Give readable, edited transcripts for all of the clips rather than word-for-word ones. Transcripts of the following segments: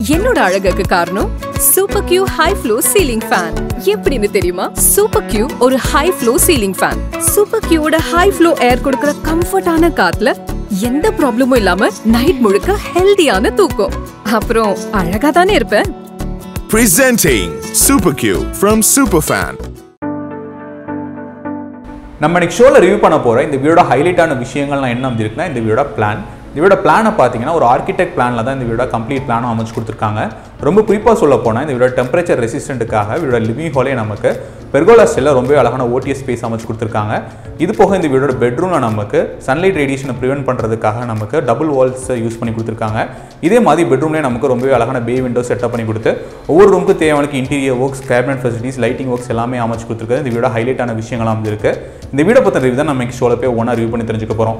என்னோட அழகுக்கு காரணம் super Q high flow ceiling fan. எப்படின்னு தெரியுமா? சூப்பர் கியூ ஒரு high flow ceiling fan. Super கியூவோட ஹை ஃப்ளோ ஏர் கொடுக்கிற கம்ஃபர்ட்டான காத்துல எந்த ப்ராப்ளமும் இல்லாம நைட் முழுக்க ஹெல்தியான தூக்கம். அப்புறம் அழகா தானே இருப்பேன். Presenting Super Q from Superfan. நம்ம இன்னைக்கு ஷோல ரிவ்யூ பண்ண போற இந்த வீடியோட ஹைலைட்டான விஷயங்கள்லாம் என்ன இருக்குன்னா இந்த வீடியோட பிளான். இந்த வீடியோட பிளானை பார்த்தீங்கன்னா ஒரு ஆர்கிடெக்ட் பிளானில் தான் இந்த வீடியோட கம்ப்ளீட் பிளானும் அமைச்சு கொடுத்துருக்காங்க. ரொம்ப குறிப்பாக சொல்ல போனால் இந்த வீடியோ டெம்பரேச்சர் ரெசிஸ்டண்ட்டுக்காக வீடியோட லிவிங் ஹாலே நமக்கு பெர்கோலா ஸ்டைலில் ரொம்ப அழகான OTS ஸ்பேஸ் அமைச்சு கொடுத்துருக்காங்க. இது போக இந்த வீடியோட பெட்ரூமில் நமக்கு சன்லைட் ரேடியேஷனை ப்ரிவென்ட் பண்ணுறதுக்காக நமக்கு டபுள் வால்ஸ் யூஸ் பண்ணி கொடுத்துருக்காங்க. இதே மாதிரி பெட்ரூம்லேயே நமக்கு ரொம்ப அழகான பே விண்டோ செட்டப் பண்ணி கொடுத்து ஒவ்வொரு ரூமுக்கு தேவையான interior works, cabinet facilities, lighting works எல்லாமே அமைச்சு கொடுத்துருக்காங்க. இந்த வீடியோ ஹைலைட்டான விஷயங்கள்லாம் அமைஞ்சிருக்கு. இந்த வீடியோ பற்றின ரிவ்யூ தான் நம்ம இன்னைக்கு ஷோவில் போய் ஒன்றா ரிவ்யூ பண்ணி தெரிஞ்சுக்க போகிறோம்.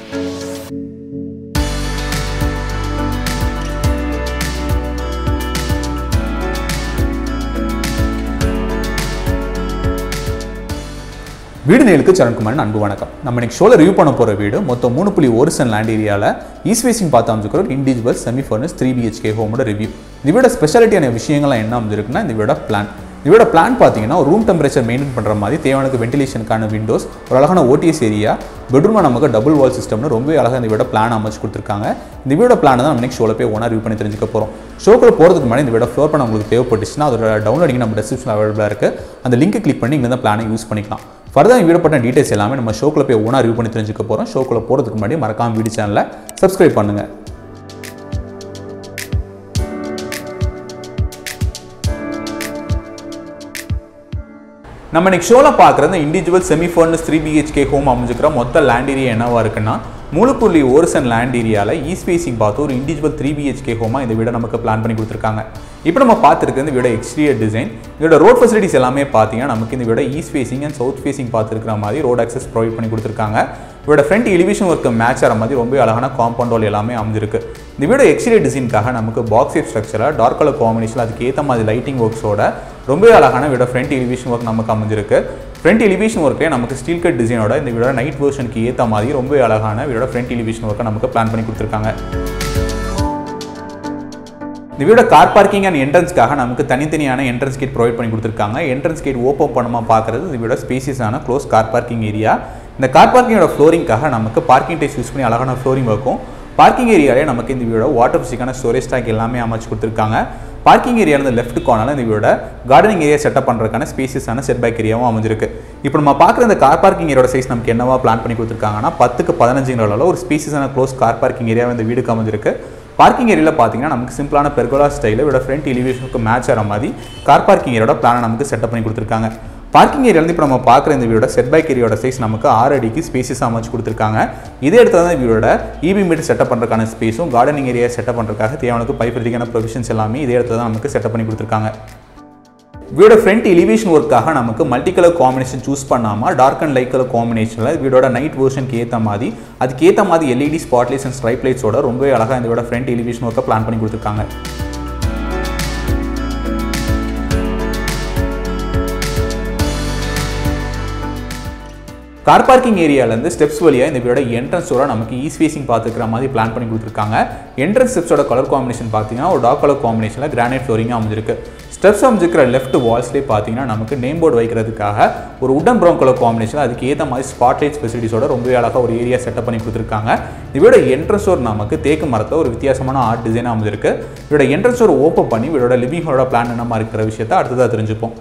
வீடு நேலுக்கு சரண்குமார் அன்பு வணக்கம். நம்ம இன்னைக்கு ஷோல ரிவ்யூ பண்ண போற வீடு மொத்தம் 3.1 சென்ட் லேண்ட் ஏரியால ஈஸ்ட் ஃபேசிங் பார்த்து அமைஞ்சிருக்கிற ஒரு இண்டிவிஜுவல் செமி ஃபர்னிஷ் 3 BHK ஹோமோட ரிவ்யூ. இந்த வீட ஸ்பெஷாலிட்டியான விஷயங்கள்லாம் என்ன அமைஞ்சிருக்குன்னா இந்த வீட பிளான். இதோட பிளான் பார்த்தீங்கன்னா ஒரு ரூம் டெம்பரேச்சர் மெயின்டைன் பண்ணுற மாதிரி தேவையான வென்டிலேஷனுக்கான விண்டோஸ், ஒரு அழகான OTS ஏரியா, பெட்ரூமில் நமக்கு டபுள் வால் சிஸ்டம்னு ரொம்ப அழகாக இந்த வீட பிளான் அமைச்சு கொடுத்துருக்காங்க. இந்த வீட பிளான் தான் நம்ம நெக்ஸ்ட் ஷோவில் போய் ஒன்றா ரிவ்யூ பண்ணி தெரிஞ்சுக்க போகிறோம். ஷோக்குள்ள போகிறதுக்கு முன்னாடி இந்த வீட ஃப்ளோர் பண்ண உங்களுக்கு தேவைப்பட்டுச்சுன்னா அதோட டவுன்லோடிங் நம்ம டிஸ்கிரிப்ஷன் அவைலபிளாக இருக்குது. அந்த லிங்க் கிளிக் பண்ணி இங்கே தான் பிளானை யூஸ் பண்ணிக்கலாம். ஃபர்தர் வீடியோ பற்றின டீடைல்ஸ் எல்லாமே நம்ம ஷோக்குள்ள போய் ஒன்றா ரிவ்யூ பண்ணி தெரிஞ்சுக்க போகிறோம். ஷோக்குள்ள போகிறதுக்கு முன்னாடி மறக்காம வீடியோ சேனலை சப்ஸ்கிரைப் பண்ணுங்கள். நம்ம இன்னைக்கு ஷோவில் பார்க்குற இந்த individual semi furnish 3 BHK home அமைஞ்சிக்கிற மொத்த லேண்ட் ஏரியா என்னவா இருக்குன்னா 3.1 சென்ட் லேண்ட் ஏரியாவில் ஈஸ்ட் ஃபேசிங் பார்த்து ஒரு இண்டிவிஜுவல் 3 BHK ஹோமாக இந்த வீடை நமக்கு பிளான் பண்ணி கொடுத்துருக்காங்க. இப்போ நம்ம பார்த்துருக்கு இந்த வீட எக்ஸ்டீரியர் டிசைன், இதோட ரோட் ஃபெசிலிட்டிஸ் எல்லாமே பார்த்தீங்கன்னா நமக்கு இந்த வீட east facing and south facing பார்த்துருக்கிற மாதிரி ரோட் ஆக்சஸ் ப்ரொவைட் பண்ணி கொடுத்துருக்காங்க. இதோட ஃப்ரண்ட் எலிவேஷன் ஒர்க்கு மேட்ச் ஆகிற மாதிரி ரொம்ப அழகான காம்பவுண்ட் வால் எல்லாமே அமைஞ்சிருக்கு. இந்த வீட எக்ஸ்டீரியர் டிசைனுக்காக நமக்கு பாக்ஸ் ஷேப் ஸ்ட்ரக்சராக டார்க் கலர் காம்பினேஷன், அதுக்கு ஏற்ற மாதிரி லைட்டிங் ஒர்க்ஸோட ரொம்ப அழகான வீட ஃப்ரண்ட் எலிவேஷன் ஒர்க் நமக்கு அமைஞ்சிருக்கு. ஃப்ரண்ட் எலிவேஷன் ஒர்க்கே நமக்கு ஸ்டீல் கட் டிசைனோட இந்த வீடோட நைட் வெர்ஷனுக்கு ஏற்ற மாதிரி ரொம்ப அழகான வீடோட ஃப்ரண்ட் எலிவேஷன் ஒர்க்கை நமக்கு பிளான் பண்ணி கொடுத்துருக்காங்க. இந்த வீடோட கார் பார்க்கிங் அண்ட் என்ட்ரன்ஸ்க்காக நமக்கு தனித்தனியான என்ட்ரன்ஸ் கேட் ப்ரொவைட் பண்ணி கொடுத்துருக்காங்க. என்ட்ரன்ஸ் கேட் ஓப்பன் பண்ணாமல் பார்க்குறது இந்த வீடோட ஸ்பேசியஸான க்ளோஸ் கார் பார்க்கிங் ஏரியா. இந்த கார் பார்க்கிங்கோட ஃப்ளோரிங்காக நமக்கு பார்க்கிங் டைஸ் யூஸ் பண்ணி அழகான ஃப்ளோரிங் இருக்கும். பார்க்கிங் ஏரியாலே நமக்கு இந்த வீடோட வாட்டர் ஃபிசிக்கான ஸ்டோரேஜ் டேங்க் எல்லாமே அமைச்சு கொடுத்துருக்காங்க. பார்க்கிங் ஏரியாவில் லெஃப்ட் கார்னரில் இந்த வீடோட கார்டனிங் ஏரியா செட்டப் பண்ணுறதுக்கான ஸ்பேசியஸான செட் பேக் ஏரியாவும் அமைஞ்சிருக்கு. இப்போ நம்ம பார்க்குற இந்த கார் பார்க்கிங் ஏரியோட சைஸ் நமக்கு என்னவா பிளான் பண்ணி கொடுத்துருக்காங்கன்னா 10க்கு 15 ஒரு ஸ்பேசியஸான க்ளோஸ் கார் பார்க்கிங் ஏரியாவை இந்த வீடுக்கு அமைஞ்சிருக்கு. பார்க்கிங் ஏரியாவில் பார்த்தீங்கன்னா நமக்கு சிம்பிளான பெர்கோலா ஸ்டைலில் இதோட ஃப்ரண்ட் எலிவேஷனுக்கு மேட்ச் ஆகிற மாதிரி கார் பார்க்கிங் ஏரியோட பிளானை நமக்கு செட்டப் பண்ணி கொடுத்துருக்காங்க. பார்க்கிங் ஏரியாவில் இப்போ நம்ம பார்க்குற இந்த வீடோட செட் பேக் ஏரியோட சைஸ் நமக்கு 6 அடிக்கு ஸ்பேசியஸாக அமைச்சு கொடுத்துருக்காங்க. இதே இடத்துல தான் வீடோட EB மீட்டர் செட்டப் பண்ணுறதுக்கான ஸ்பேஸும் கார்டனிங் ஏரியா செட்டப் பண்ணுறதுக்காக தேவையான பைப்ரதிக்கான ப்ரொவிஷன்ஸ் எல்லாமே இதே இடத்துல தான் நமக்கு செட்டப் பண்ணி கொடுத்துருக்காங்க. வீடோட ஃப்ரண்ட் எலிவேஷன் ஒர்க்காக நமக்கு மல்டி கலர் காம்பினேஷன் சூஸ் பண்ணாமல் டார்க் அண்ட் லைட் கலர் காம்பினேஷனில் வீடோட நைட் வெர்ஷனுக்கு ஏற்ற மாதிரி அதுக்கேற்ற மாதிரி LED spot lights and stripe லைட்ஸோட ரொம்ப அழகாக இந்த வீடோட ஃப்ரண்ட் எலிவேஷன் ஒர்க்கை பிளான் பண்ணி கொடுத்துருக்காங்க. கார் பார்க்கிங் ஏரியாவிலேருந்து ஸ்டெப்ஸ் வழியாக இந்த வீடோட என்ட்ரன்ஸோட நமக்கு ஈஸ்ட் ஃபேசிங் பார்த்துக்கிற மாதிரி பிளான் பண்ணி கொடுத்துருக்காங்க. என்ட்ரன்ஸ் ஸ்டெப்ஸோட கலர் காம்பினேஷன் பார்த்தீங்கன்னா ஒரு டார்க் கலர் காம்பினேஷனில் கிரானைட் ஃப்ளோரிங்காக அமைஞ்சிருக்கு. ஸ்டெப்ஸ் அமைஞ்சிருக்கிற லெஃப்ட் வால்ஸ்லேயே பார்த்தீங்கன்னா நமக்கு நேம் போர்டு வைக்கிறதுக்காக ஒரு உடன் ப்ரௌன் கலர் காம்பினேஷன், அதுக்கு ஏற்ற மாதிரி ஸ்பாட் லைட்ஸ் ஃபெசிலிட்டிஸோட ரொம்ப அழகாக ஒரு ஏரியா செட்டப் பண்ணி கொடுத்துருக்காங்க. இதோட என்ட்ரன்ஸோட நமக்கு தேக்கு மரத்தில் ஒரு வித்தியாசமான ஆர்ட் டிசைனாக அமைஞ்சிருக்கு. இதோட என்ட்ரன்ஸோட ஓப்பன் பண்ணி இதோட லிவிங் ஹாலோட பிளான் என்னமா இருக்கிற விஷயத்தை அடுத்ததாக தெரிஞ்சுப்போம்.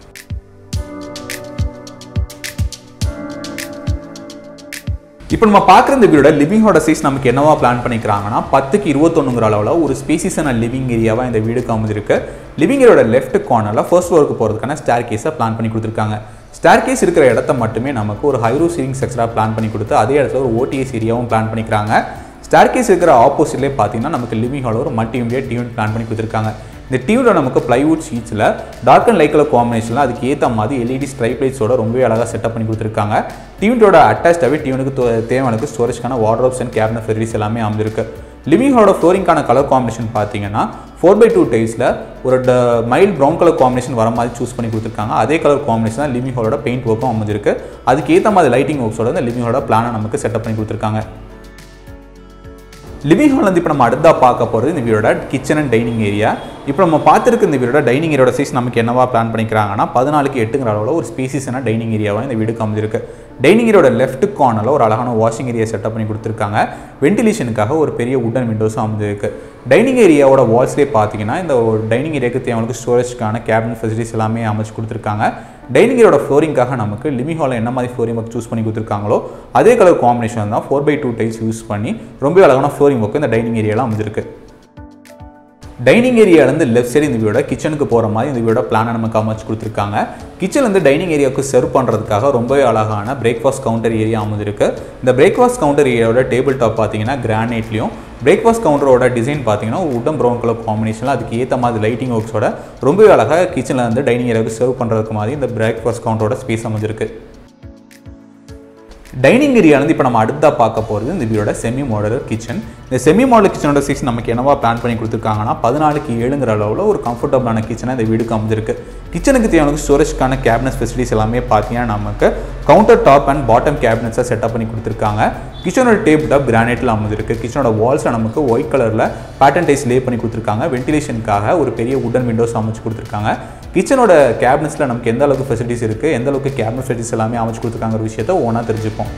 இப்போ நம்ம பார்க்குற இந்த வீடோட லிவிங்கோட சைஸ் நமக்கு என்னவா பிளான் பண்ணிக்கிறாங்கன்னா 10க்கு 21 அளவில் ஒரு ஸ்பேசியஸான லிவிங் ஏரியாவாக இந்த வீடுக்கு அமைஞ்சிருக்கு. லிவிங் ஏரியோட லெஃப்ட் கார்னரில் ஃபர்ஸ்ட் ஃப்ளோருக்கு போகிறதுக்கான ஸ்டேர் கேஸை பிளான் பண்ணி கொடுத்துருக்காங்க. ஸ்டேர் கேஸ் இருக்கிற இடத்த மட்டுமே நமக்கு ஒரு ஹை ரூஃப் சீலிங் ஸ்ட்ரக்சராக பிளான் பண்ணி கொடுத்து அதே இடத்துல ஒரு OTS ஏரியாவும் பிளான் பண்ணிக்கிறாங்க. ஸ்டேர் கேஸ் இருக்கிற ஆப்போசிட்லேயே பார்த்தீங்கன்னா நமக்கு லிவிங் ஹாலில் ஒரு மல்டி யூனிட் டியூன் பிளான் பண்ணி கொடுத்துருக்காங்க. இந்த டியூனில் நமக்கு பிளைவுட் ஷீட்ஸில் டார்க் அண்ட் லைட் கலர் காம்பினேஷனில் அதுக்கு ஏற்ற மாதிரி LED ஸ்ட்ரைப் லைட்ஸோட ரொம்ப அழகாக செட்டப் பண்ணி கொடுத்துருக்காங்க. டியூனோட அட்டாச்சாகவே டியூனுக்கு தேவையான ஸ்டோரேஜ்க்கான வார்ட்ரோப்ஸ் அண்ட் கேபினட் ஃபெசிலிட்டிஸ் எல்லாமே அமைஞ்சிருக்கு. லிவிங் ஹாலோட ஃப்ளோரிங்கான கலர் காம்பினேஷன் பார்த்தீங்கன்னா 4x2 டைல்ஸில் ஒரு மைல்ட் ப்ரௌன் கலர் காம்பினேஷன் வர மாதிரி சூஸ் பண்ணி கொடுத்துருக்காங்க. அதே கலர் காம்பினேஷன் தான் லிவிங் ஹாலோட பெயிண்ட் ஒர்க்கும் அமைஞ்சிருக்கு. அதுக்கு ஏற்ற மாதிரி லைட்டிங் ஒர்க்ஸோட இந்த லிவிங் ஹாலோட பிளானை நமக்கு செட்டப் பண்ணி கொடுத்துருக்காங்க. லிவிங் ஹால் வந்து இப்போ நம்ம அடுத்தா பார்க்க போகிறது இந்த வீடோட கிச்சன் அண்ட் டைனிங் ஏரியா. இப்போ நம்ம பார்த்துருக்க இந்த வீடோட டைனிங் ஏரியோட சைஸ் நமக்கு என்னவா பிளான் பண்ணிக்கிறாங்கன்னா 14:8 அளவில் ஒரு ஸ்பேசியஸான டைனிங் ஏரியாவாக இந்த வீடு அமைஞ்சிருக்கு. டைனிங் ஏரியோட லெஃப்ட் கார்னரில் ஒரு அழகான வாஷிங் ஏரியா செட்டப் பண்ணி கொடுத்துருக்காங்க. வென்டிலேஷனுக்காக ஒரு பெரிய வுடன் விண்டோஸும் அமைஞ்சிருக்கு. டைனிங் ஏரியாவோட வால்ஸ்லேயே பார்த்தீங்கன்னா இந்த டைனிங் ஏரியாவுக்கு தேவையான ஸ்டோரேஜ்க்கான கேபினட் ஃபெசிலிட்டிஸ் எல்லாமே அமைச்சு கொடுத்துருக்காங்க. டைனிங் ஏரியோட ஃப்ளோரிங்காக நமக்கு லிவிங் ஹாலில் என்ன மாதிரி ஃப்ளோரிங் ஒர்க் சூஸ் பண்ணி கொடுத்துருக்காங்களோ அதே கலர் காம்பினேஷன் தான் 4x2 டைல்ஸ் யூஸ் பண்ணி ரொம்ப அழகான ஃப்ளோரிங் ஒர்க் இந்த டைனிங் ஏரியாவில் அமைஞ்சிருக்கு. டைனிங் ஏரியாவிலேருந்து லெஃப்ட் சைடு இந்த வீடோட கிச்சனுக்கு போகிற மாதிரி இந்த வீடோட பிளானை நமக்கு அமைச்சு கொடுத்துருக்காங்க. கிச்சன்லேருந்து டைனிங் ஏரியாவுக்கு சர்வ் பண்ணுறதுக்காக ரொம்பவே அழகான பிரேக்ஃபாஸ்ட் கவுண்டர் ஏரியா அமைஞ்சிருக்கு. இந்த பிரேக்ஃபாஸ்ட் கவுண்டர் ஏரியாவோட டேபிள் டாப் பார்த்தீங்கன்னா கிரானைட்லையும், பிரேக்ஃபாஸ்ட் கவுண்டரோட டிசைன் பார்த்தீங்கன்னா உடன் ப்ரௌன் கலர் காம்பினேஷனில் அதுக்கு ஏற்ற மாதிரி லைட்டிங் ஒர்க்ஸோட ரொம்பவே அழகாக கிச்சனில் வந்து டைனிங் ஏரியாவுக்கு சர்வ் பண்ணுறதுக்கு மாதிரி இந்த பிரேக்ஃபாஸ்ட் கவுண்டரோட ஸ்பேஸ் அமைஞ்சிருக்கு. டைனிங் ஏரியாவிலேருந்து இப்போ நம்ம அடுத்தா பார்க்க போகிறது இந்த வீடோட செமி மாடலர் கிச்சன். இந்த செமி மாடலர் கிச்சனோட சைஸ் நமக்கு என்னவா பிளான் பண்ணி கொடுத்துருக்காங்கன்னா 14:7 அளவில் ஒரு கம்ஃபர்டபுளான கிச்சனாக இந்த வீடுக்கு அமைஞ்சிருக்கு. கிச்சனுக்கு தேவையான ஸ்டோரேஜ்க்கான கேபினட் ஃபெசிலிட்டிஸ் எல்லாமே பார்த்தீங்கன்னா நமக்கு கவுண்டர் டாப் அண்ட் பாட்டம் கேபினட்ஸாக செட்டப் பண்ணி கொடுத்துருக்காங்க. கிச்சனோட டேபிள் டாப் கிரானைட்டில் அமைஞ்சிருக்கு. கிச்சனோட வால்ஸை நமக்கு ஒயிட் கலரில் பேட்டர்ன் டைல்ஸ் லே பண்ணி கொடுத்துருக்காங்க. வென்டிலேஷனுக்காக ஒரு பெரிய வுடன் விண்டோஸ் அமைச்சு கொடுத்துருக்காங்க. கிச்சனோட கேபினட்ஸில் நமக்கு எந்த அளவுக்கு ஃபெசிலிட்டிஸ் இருக்குது, எந்த அளவுக்கு கேபினட் ஃபெசிலிட்டிஸ் எல்லாமே அமைச்சு கொடுத்துருக்காங்கிற விஷயத்தை ஒவ்வொன்றா தெரிஞ்சுப்போம்.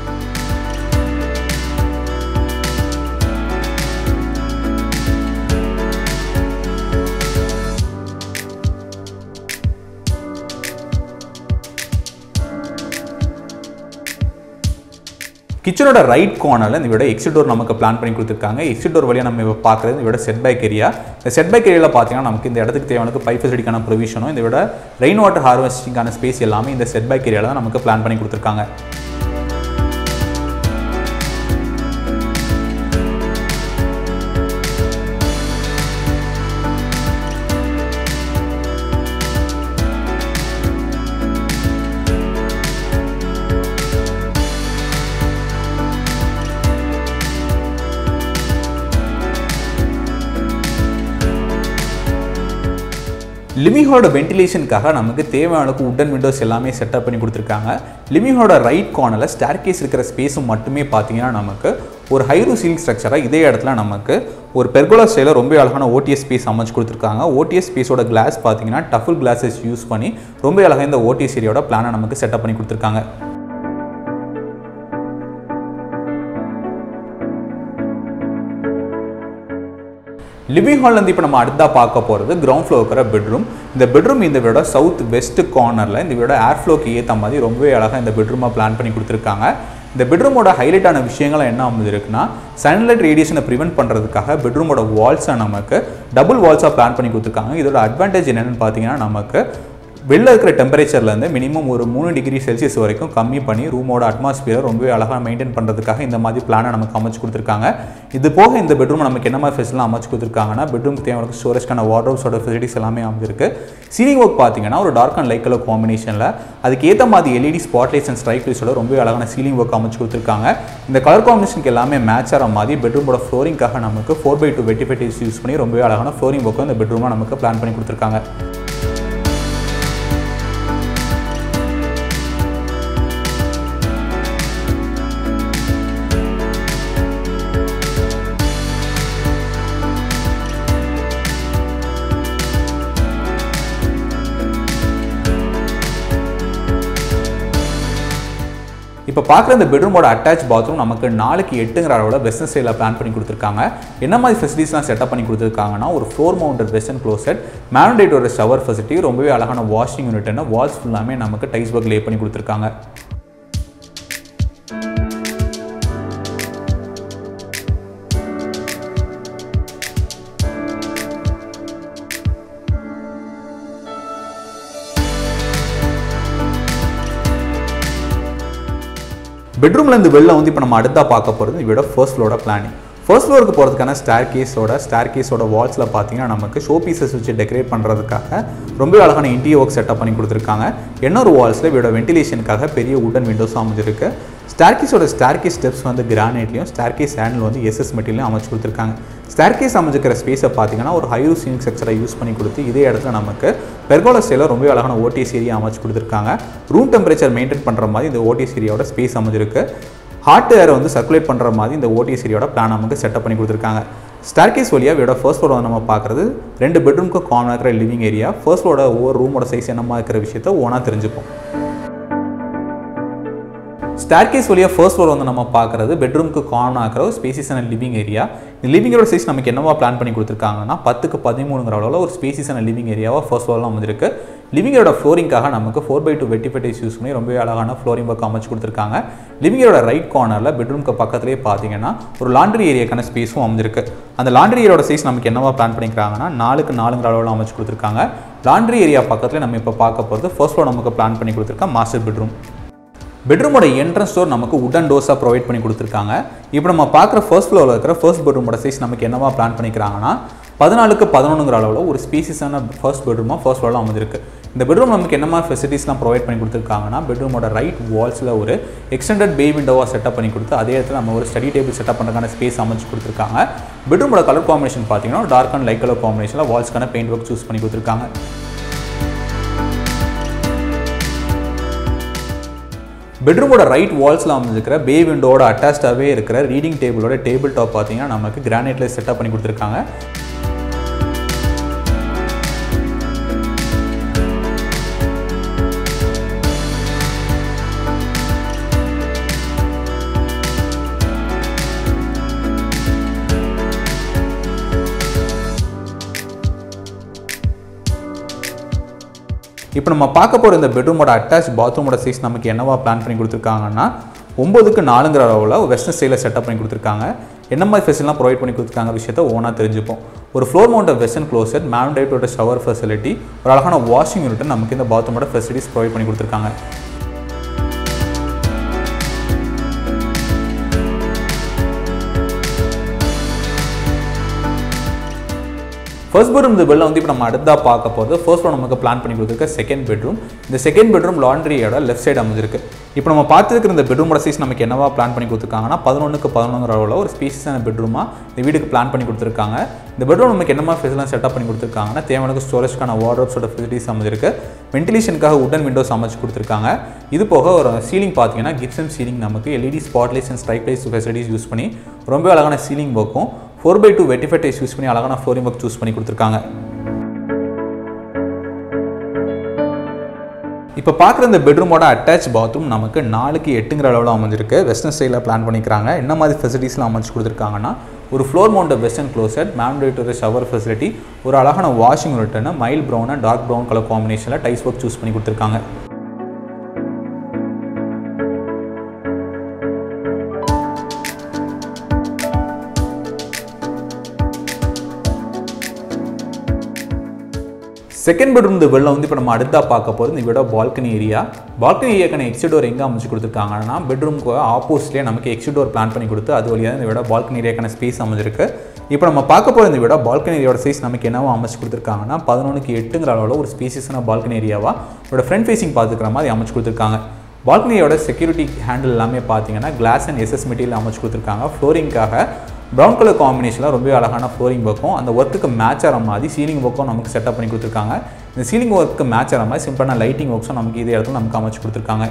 கிச்சனோட ரைட் கார்னரில் இந்த வீட எக்ஸிட் டோர் நமக்கு பிளான் பண்ணி கொடுத்துருக்காங்க. எக்ஸிட் டோர் வழியாக நம்ம இப்போ பார்க்குறது இந்த வீட செட் பேக் ஏரியா. இந்த செட் பேக் ஏரியாவில் பார்த்தீங்கன்னா நமக்கு இந்த இடத்துக்கு தேவையான பைப் ஃபெசிலிட்டிக்கான ப்ரொவிஷனும் இந்த வீட ரெயின் வாட்டர் ஹார்வெஸ்டிங்கான ஸ்பேஸ் எல்லாமே இந்த செட் பேக் ஏரியாவில் தான் நமக்கு பிளான் பண்ணி கொடுத்துருக்காங்க. லிவிங் ஹாலோட வென்டிலேஷனுக்காக நமக்கு தேவையான உடன் விண்டோஸ் எல்லாமே செட்டப் பண்ணி கொடுத்துருக்காங்க. லிவிங் ஹாலோட ரைட் கார்னரில் ஸ்டேர்கேஸ் இருக்கிற ஸ்பேஸும் மட்டுமே பார்த்தீங்கன்னா நமக்கு ஒரு ஹை ரூஃப் சீலிங் ஸ்ட்ரக்சராக இதே இடத்துல நமக்கு ஒரு பெர்கோலா ஸ்டைலில் ரொம்ப அழகான OTS ஸ்பேஸ் அமைச்சு கொடுத்துருக்காங்க. OTS ஸ்பேஸோட கிளாஸ் பார்த்தீங்கன்னா டஃபுல் கிளாஸஸ் யூஸ் பண்ணி ரொம்ப அழகாக இந்த OTS ஏரியாவோட பிளானை நமக்கு செட்டப் பண்ணி கொடுத்துருக்காங்க. லிவிங் ஹால்லேருந்து இப்போ நம்ம அடுத்தா பார்க்க போகிறது கிரவுண்ட் ஃப்ளோர் இருக்கிற பெட்ரூம். இந்த பெட்ரூம் இந்த வீடோட சவுத் வெஸ்ட் கார்னரில் இந்த வீடோட ஏர் ஃப்ளோக்கு ஏற்ற மாதிரி ரொம்பவே அழகாக இந்த பெட்ரூமாக பிளான் பண்ணி கொடுத்துருக்காங்க. இந்த பெட்ரூமோட ஹைலைட்டான விஷயங்கள் என்ன அமைஞ்சிருக்குன்னா சன்லைட் ரேடியேஷனை ப்ரிவென்ட் பண்ணுறதுக்காக பெட்ரூமோட வால்ஸை நமக்கு டபுள் வால்ஸாக பிளான் பண்ணி கொடுத்துருக்காங்க. இதோட அட்வான்டேஜ் என்னென்னு பார்த்தீங்கன்னா நமக்கு வெளில இருக்கிற டெம்பரேச்சர்லேருந்து மினிமம் ஒரு 3 டிகிரி செல்சியஸ் வரைக்கும் கம்மி பண்ணி ரூமோட அட்மாஸ்பியரை ரொம்ப அழகாக மெயின்டைன் பண்ணுறதுக்காக இந்த மாதிரி பிளானை நமக்கு அமைச்சு கொடுத்துருக்காங்க. இது போக இந்த பெட்ரூம் நமக்கு என்ன மாதிரி ஃபெசிலிட்டி அமைச்சு கொடுத்துருக்காங்கன்னா பெட்ரூமுக்கு தேவையான ஸ்டோரேஜ்க்கான வார்ட்ரோப்ஸோட ஃபெசிலிட்டிஸ் எல்லாமே அமைஞ்சிருக்கு. சீலிங் ஒர்க் பார்த்தீங்கன்னா ஒரு டார்க் அண்ட் லைட் கலர் காம்பினேஷனில் அதுக்கு ஏற்ற மாதிரி LED ஸ்பாட்லைட்ஸ் அண்ட் ஸ்ட்ரைக் லைட்ஸோட ரொம்ப அழகான சீலிங் ஒர்க் அமைச்சு கொடுத்துருக்காங்க. இந்த கலர் காம்பினேஷனுக்கு எல்லாமே மேட்ச் ஆகிற மாதிரி பெட்ரூமோட ஃப்ளோரிங்காக நமக்கு 4x2 விட்ரிஃபைட் டைல்ஸ் யூஸ் பண்ணி ரொம்ப அழகான ஃப்ளோரிங் ஒர்க்கும் இந்த பெட்ரூமாக நமக்கு பிளான் பண்ணி கொடுத்துருக்காங்க. இப்போ பார்க்குற இந்த பெட்ரூமோட அட்டாச் பாத்ரூம் நமக்கு 4x8 அளவோட வெஸ்டர்ன் ஸ்டைலில் பிளான் பண்ணி கொடுத்துருக்காங்க. என்ன மாதிரி ஃபெசிலிட்டிஸ்லாம் செட்டப் பண்ணி கொடுத்துருக்காங்கன்னா ஒரு ஃப்ளோர் மவுண்டட் வெஸ்டர்ன் க்ளோசெட், மேனுடேட்டோட ஷவர் ஃபெசிலிட்டி, ரொம்பவே அழகான வாஷிங் யூனிட்னு வால்ஸ் ஃபுல்லாமே நமக்கு டைல்ஸ் ஒர்க் லே பண்ணி கொடுத்துருக்காங்க. பெட்ரூம்லேருந்து வெளில வந்து இப்போ நம்ம அடுத்தா பார்க்க போகிறது இவரோட ஃபர்ஸ்ட் ஃப்ளோரோட பிளானிங். ஃபர்ஸ்ட் ஃப்ளோருக்கு போகிறதுக்கான ஸ்டேர்கேஸோட வால்ஸில் பார்த்தீங்கன்னா நமக்கு ஷோ பீசஸ் வச்சு டெக்கரேட் பண்ணுறதுக்காக ரொம்ப அழகான இன்டீரியர் ஒர்க் செட்டப் பண்ணி கொடுத்துருக்காங்க. இன்னொரு வால்ஸில் இவரோட வென்டிலேஷனுக்காக பெரிய வுடன் விண்டோஸும் அமைஞ்சிருக்கு. ஸ்டேர்கேஸ் ஸ்டெப்ஸ் வந்து கிரானைட்லையும் ஸ்டேர்கேஸ் ஹேண்டில் வந்து SS மெட்டீரியலையும் அமைச்சு கொடுத்துருக்காங்க. ஸ்டேர்கேஸ் அமைச்சிக்கிற ஸ்பேஸை பார்த்தீங்கன்னா ஒரு ஹை ரூஃப் சீலிங் ஸ்ட்ரக்சரை யூஸ் பண்ணி கொடுத்து இதே இடத்துல நமக்கு பெர்கோலா ஸ்டைலில் ரொம்ப அழகான OTS ஏரியா அமைச்சு கொடுத்துருக்காங்க. ரூம் டெம்பரேச்சர் மெயின்டைன் பண்ணுற மாதிரி இந்த OTS ஏரியாவோட ஸ்பேஸ் அமைஞ்சிருக்கு. ஹாட் ஏரை வந்து சர்க்குலேட் பண்ணுற மாதிரி இந்த ஓடிஎஸ் ஏரியாவோட பிளான் நமக்கு செட்டப் பண்ணி கொடுத்துருக்காங்க. ஸ்டார்கேஸ் வழியாக வீடோட ஃபர்ஸ்ட் ஃப்ளோர் வந்து நம்ம பார்க்குறது 2 பெட்ரூமுக்கு காமனாக இருக்கிற லிவிங் ஏரியா. ஃபர்ஸ்ட் ஃப்ளோரோட ஒவ்வொரு ரூமோட சைஸ் என்னமா இருக்கிற விஷயத்தை ஓனாக தெரிஞ்சுப்போம். ஸ்டார்கேஸ் வழியாக ஃபர்ஸ்ட் ஃப்ளோர் வந்து நம்ம பார்க்குறது பெட்ரூமுக்கு காமனாக இருக்கிற ஒரு ஸ்பேசியஸான லிவிங் ஏரியா. இந்த லிவிங்கோட சைஸ் நமக்கு என்னவா பிளான் பண்ணி கொடுத்துருக்காங்கன்னா 10க்கு 13ங்கிற அளவில் ஒரு ஸ்பேசியஸான லிவிங் ஏரியாவாக ஃபர்ஸ்ட் ஃப்ளோரில் அமைஞ்சிருக்கு. லிவிங்கோட ஃப்ளோரிங்காக நமக்கு 4x2 வெட்டிஃபைட் யூஸ் பண்ணி ரொம்ப அழகான ஃப்ளோரிங் ஒர்க் அமைச்சு கொடுத்துருக்காங்க. லிவிங்கோட ரைட் கார்னரில் பெட்ரூமுக்கு பக்கத்துலேயே பார்த்தீங்கன்னா ஒரு லாண்ட்ரி ஏரியாக்கான ஸ்பேஸும் அமைஞ்சிருக்கு. அந்த லாண்ட்ரி ஏரியாவோட சைஸ் நமக்கு என்னவா பிளான் பண்ணிக்கிறாங்கன்னா 4க்கு 4ங்கிற அளவில் அமைச்சு கொடுத்துருக்காங்க. லாண்ட்ரி ஏரியா பக்கத்தில் நம்ம இப்போ பார்க்க போகிறது ஃபர்ஸ்ட் ஃப்ளோர் நமக்கு பிளான் பண்ணி கொடுத்துருக்கா மாஸ்டர் பெட்ரூம். பெட்ரூமோட என்ட்ரன்ஸ் டோர் நமக்கு உடன் டோர்ஸாக ப்ரொவைட் பண்ணி கொடுத்துருக்காங்க. இப்போ நம்ம பார்க்குற ஃபர்ஸ்ட் ஃப்ளோரில் இருக்கிற ஃபர்ஸ்ட் பெட்ரூமோட சைஸ் நமக்கு என்னவா பிளான் பண்ணிக்கிறாங்கன்னா 14க்கு 11ங்கிற அளவில் ஒரு ஸ்பேசியஸான ஃபர்ஸ்ட் பெட்ரூமாக ஃபர்ஸ்ட் ஃப்ளோரில் அமைஞ்சிருக்கு. இந்த பெட்ரூம் நமக்கு என்ன மாதிரி ஃபெசிலிட்டிஸ்லாம் ப்ரொவைட் பண்ணி கொடுத்துருக்காங்கன்னா பெட்ரூமோட ரைட் வால்ஸில் ஒரு எக்ஸ்டெண்டட் பே விண்டோவாக செட்டப் பண்ணி கொடுத்து அதே இடத்துல நம்ம ஒரு ஸ்டடி டேபிள் செட்டப் பண்ணுறதுக்கான ஸ்பேஸ் அமைச்சு கொடுத்துருக்காங்க. பெட்ரூமோட கலர் காம்பினேஷன் பார்த்தீங்கன்னா டார்க் அண்ட் லைட் கலர் காம்பினேஷனில் வால்ஸ்க்கான பெயிண்ட் ஒர்க் சூஸ் பண்ணி கொடுத்துருக்காங்க. பெட்ரூமோட ரைட் வால்ஸில் அமைஞ்சிருக்கிற பே விண்டோட அட்டாச்சாகவே இருக்கிற ரீடிங் டேபிளோட டேபிள் டாப் பார்த்தீங்கன்னா நமக்கு கிரானைட்டில் செட்டப் பண்ணி கொடுத்துருக்காங்க. இப்போ நம்ம பார்க்க போகிற இந்த பெட்ரூமோட அட்டாச் பாத்ரூமோட சைஸ் நமக்கு என்னவா பிளான் பண்ணி கொடுத்துருக்காங்கன்னா 9க்கு 4ங்கிற அளவில் வெஸ்டர்ன் ஸ்டைலில் செட்டப் பண்ணி கொடுத்துருக்காங்க. என்ன மாதிரி ஃபெசிலிட்டிலாம் ப்ரொவைட் பண்ணி கொடுத்துருக்காங்க விஷயத்தை ஓனாக தெரிஞ்சுப்போம். ஒரு ஃப்ளோர் மவுண்ட் வெஸ்டர்ன் க்ளோசெட் மேனுடைட்டோட ஷவர் ஃபெசிலிட்டி ஒரு அழகான வாஷிங் யூனிட் நமக்கு இந்த பாத்ரூமோட ஃபெசிலிட்டிஸ் ப்ரொவைட் பண்ணி கொடுத்துருக்காங்க. ஃபர்ஸ்ட் பெட்ரூம் இந்த பெல்ல வந்து இப்போ நம்ம அடுத்தா பார்க்க போகிறது ஃபர்ஸ்ட் ஃப்ளோர் நமக்கு பிளான் பண்ணி கொடுத்துருக்க செகண்ட் பெட்ரூம். இந்த செகண்ட் பெட்ரூம் லாண்ட்ரியோட லெஃப்ட் சைடு அமைஞ்சிருக்கு. இப்போ நம்ம பார்த்துருக்கிற இந்த பெட்ரூமோட சைஸ் நமக்கு என்னவா பிளான் பண்ணி கொடுத்துருக்காங்கன்னா 11க்கு 11ங்கிற அளவில் ஒரு ஸ்பேசியஸான பெட்ரூமாக இந்த வீட்டுக்கு பிளான் பண்ணி கொடுத்துருக்காங்க. இந்த பெட்ரூம் நமக்கு என்ன மாதிரி ஃபெசிலிட்டிலாம் செட்டப் பண்ணி கொடுத்துருக்காங்கன்னா தேவையான ஸ்டோரேஜ்க்கான வார்ட்ரோப்ஸோட ஃபெசிலிட்டிஸ் அமைஞ்சிருக்கு. வென்டிலேஷனுக்காக உடன் விண்டோஸ் அமைச்சு கொடுத்துருக்காங்க. இது போக ஒரு சீலிங் பார்த்தீங்கன்னா கிப்சம் சீலிங் நமக்கு LED spotlights and strip lights facilities use பண்ணி ரொம்ப அழகான சீலிங் ஒர்க்கும் 4x2 வெட்டிஃபைட் யூஸ் பண்ணி அழகான ஃப்ளோரிங் ஒர்க் சூஸ் பண்ணி கொடுத்துருக்காங்க. இப்போ பார்க்குற இந்த பெட்ரூமோட அட்டாச் பாத்ரூம் நமக்கு 4க்கு 8ங்கிற அளவில் அமைஞ்சிருக்கு. வெஸ்டர்ன் ஸ்டைலில் பிளான் பண்ணிக்கிறாங்க. என்ன மாதிரி ஃபெசிலிட்டிஸ்லாம் அமைச்சு கொடுத்துருக்காங்கன்னா ஒரு ஃப்ளோர் மவுண்ட் வெஸ்டர்ன் க்ளோசெட் மேனுடைட்டோட ஷவர் ஃபெசிலிட்டி ஒரு அழகான வாஷிங் யூனிட்னு mild brown and dark brown colour காம்பினேஷனில் டைல்ஸ் ஒர்க் சூஸ் பண்ணி கொடுத்துருக்காங்க. செகண்ட் பெட்ரூம் இந்த வெளில வந்து இப்போ நம்ம அடுத்தா பார்க்க போகிறது இந்த வீடோட பால்கனி ஏரியா. பால்கனி ஏரியாக்கான எக்ஸிட் டோர் எங்கே அமைச்சு கொடுத்துருக்காங்கன்னா பெட்ரூமுக்கு ஆப்போசிட்லேயே நமக்கு எக்ஸிட் டோர் பிளான் பண்ணி கொடுத்து அது வழியாக இந்த வீட பால்கனி ஏரியாக்கான ஸ்பேஸ் அமைஞ்சிருக்கு. இப்போ நம்ம பார்க்க போகிற இந்த வீட பால்கனி ஏரியாவோட சைஸ் நமக்கு என்னவோ அமைச்சு கொடுத்துருக்காங்கன்னா 11க்கு 8ங்கிற அளவில் ஒரு ஸ்பேசியஸான பால்கனி ஏரியாவாக இதோட ஃப்ரண்ட் ஃபேசிங் பார்த்துக்கிற மாதிரி அமைச்சு கொடுத்துருக்காங்க. பால்கனியோட செக்யூரிட்டி ஹேண்டில் எல்லாமே பார்த்தீங்கன்னா கிளாஸ் அண்ட் எஸ்எஸ் மெட்டீரியல் அமைச்சு கொடுத்துருக்காங்க. ஃப்ளோரிங்காக ப்ரௌன் கலர் காம்பினேஷனில் ரொம்ப அழகான ஃப்ளோரிங் ஒர்க்கும் அந்த ஒர்க்குக்கு மேட்ச் ஆகிற மாதிரி சீலிங் ஒர்க்கும் நமக்கு செட்டப் பண்ணி கொடுத்துருக்காங்க. இந்த சீலிங் ஒர்க்கு மேட்ச் ஆகிற மாதிரி சிம்பிளான லைட்டிங் ஒர்க்ஸும் நமக்கு இதே இடத்துல நமக்கு அமைச்சு கொடுத்துருக்காங்க.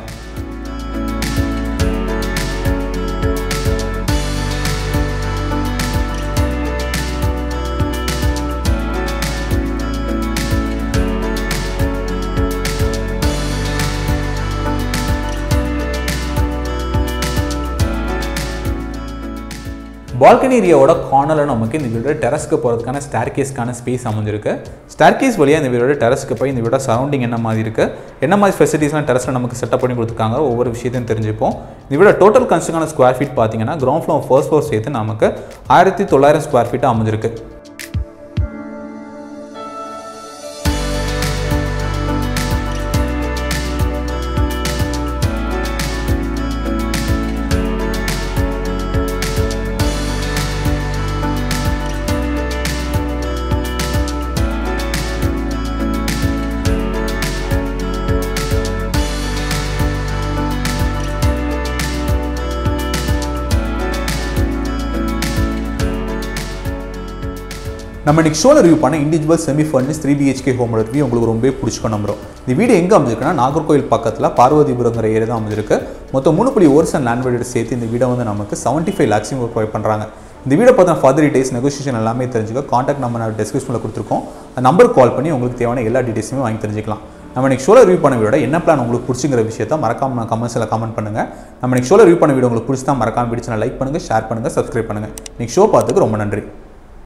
பால்கனி ஏரியாவோட கார்னரில் நமக்கு இந்த வீடோட டெரஸ்க்கு போகிறதுக்கான ஸ்டேர்கேஸ்க்கான ஸ்பேஸ் அமைஞ்சிருக்கு. ஸ்டேர்கேஸ் வழியாக இந்த வீடோட டெரஸ்க்கு போய் இந்த வீடோட சரௌண்டிங் என்ன மாதிரி இருக்குது, என்ன மாதிரி ஃபெசிலிட்டிஸ்லாம் டெரஸில் நமக்கு செட்டப் பண்ணி கொடுத்துருக்காங்க ஒவ்வொரு விஷயத்தையும் தெரிஞ்சுப்போம். இந்த வீடோட டோட்டல் கன்ஸ்ட்ரக்ஷனான ஸ்கொயர் ஃபீட் பார்த்தீங்கன்னா கிரவுண்ட் ஃப்ளோர் ஃபர்ஸ்ட் ஃப்ளோர் சேர்த்து நமக்கு 1900 ஸ்கொயர் ஃபீட்டாக அமைஞ்சிருக்கு. நம்ம இன்னைக்கு ஷோவில் ரிவ்யூ பண்ண இண்டிவிஜுவல் செமி ஃபர்னிஷ் 3 BHK ஹோமோட ரிவ்யூ உங்களுக்கு ரொம்ப பிடிச்சிக்கோ நம்புறோம். இந்த வீடு எங்கே அமைஞ்சிருக்குன்னா நாகர்கோயில் பக்கத்தில் பார்வதிபுரங்கிற ஏரியா தான் அமைஞ்சிருக்கு. மொத்தம் 3.1 லேண்ட் வேல்யூ சேர்த்து இந்த வீடை வந்து நமக்கு 75 lakhs ப்ரொவைட் பண்ணுறாங்க. இந்த வீடை பார்த்தா ஃபர்தர் டீடைல்ஸ் நெகோசியேஷன் எல்லாமே தெரிஞ்சுக்க காண்டாக்ட் நம்பர் நான் டிஸ்கிரிப்ஷனில் கொடுத்துருக்கோம். அந்த நம்பருக்கு கால் பண்ணி உங்களுக்கு தேவையான எல்லா டீடைல்ஸுமே வாங்கி தெரிஞ்சுக்கலாம். நம்ம நெக்ஸ்ட் ஷோவில் ரிவ்யூ பண்ண வீடியோட என்ன பிளான் உங்களுக்கு பிடிச்சிங்கிற விஷயத்தை மறக்காம கமெண்ட்ஸில் கமெண்ட் பண்ணுங்கள். நம்ம நெக்ஸ்ட் ஷோவில் ரிவ்யூ பண்ண வீடியோ உங்களுக்கு பிடிச்சா மறக்காம பிடிச்சா லைக் பண்ணுங்கள், ஷேர் பண்ணுங்கள், சப்ஸ்கிரைப் பண்ணுங்கள். நெக்ஸ்ட் ஷோ பார்த்துக்கு ரொம்ப நன்றி.